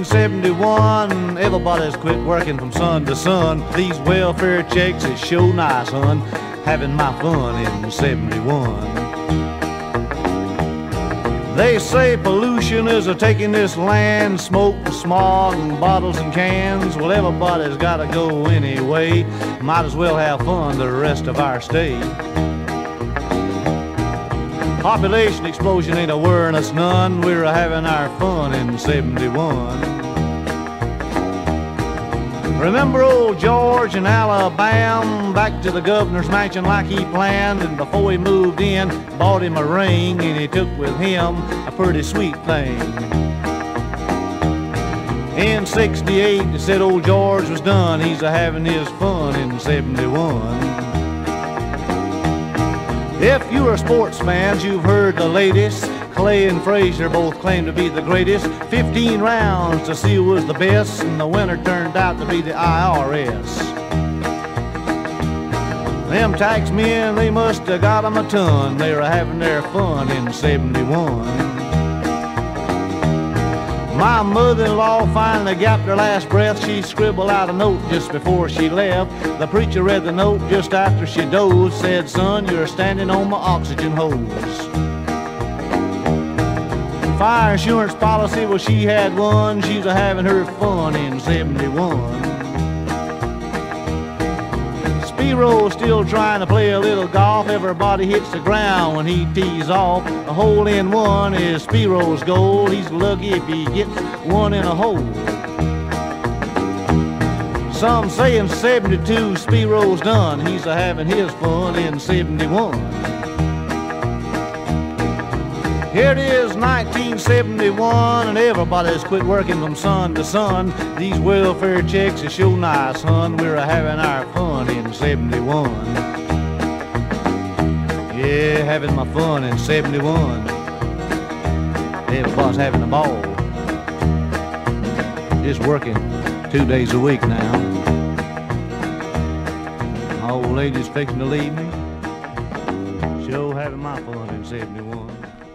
1971, everybody's quit working from sun to sun. These welfare checks is sure nice, hun, having my fun in 71. They say pollution is a-taking this land, smoke and smog and bottles and cans. Well, everybody's gotta go anyway, might as well have fun the rest of our stay. Population explosion ain't a-worrying us none, we're a-having our fun in 71. Remember old George in Alabama, back to the governor's mansion like he planned, and before he moved in, bought him a ring, and he took with him a pretty sweet thing. In 68, they said old George was done, he's a-having his fun in 71. If you're a sports fan, you've heard the latest. Clay and Frazier both claim to be the greatest. 15 rounds to see who was the best, and the winner turned out to be the IRS. Them tax men, they must have got 'em a ton. They were having their fun in 71. My mother-in-law finally got her last breath. She scribbled out a note just before she left. The preacher read the note just after she dozed. Said, "Son, you're standing on my oxygen hose." Fire insurance policy, well, she had one. She's a-having her fun in 71. Spiro's still trying to play a little golf. Everybody hits the ground when he tees off. A hole-in-one is Spiro's goal. He's lucky if he gets one in a hole. Some say in 72 Spiro's done. He's a-having his fun in 71. Here it is, 1971, and everybody's quit working from sun to sun. These welfare checks are sure nice, hun. We're a-having our fun in 71. Yeah, having my fun in 71. Everybody's having a ball. Just working 2 days a week now. My old lady's fixing to leave me. Sure having my fun in 71.